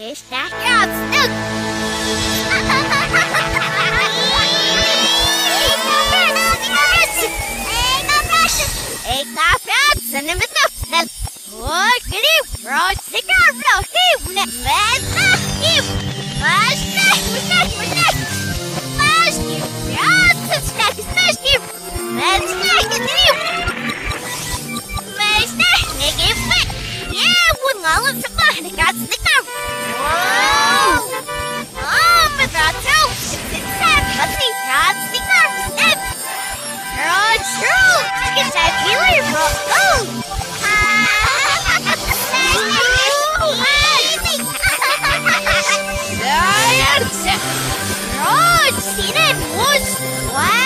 Está stuk. Ik ga praten en met opstel. Hoor, gelief, rood, sigaar, blauw, hief, net, met, hief. Mas, nee, praten, stek, hief. Met, stek, hief. Mas, nee, ik heb vet. Yeah, we gaan het verkopen, ik ga het stikken. Wow. Oh, met dat zo. Het is sad, wat die praat, stikken, step. Rood, rood, ik zei killer, rood. Rod, sine mus. Wow.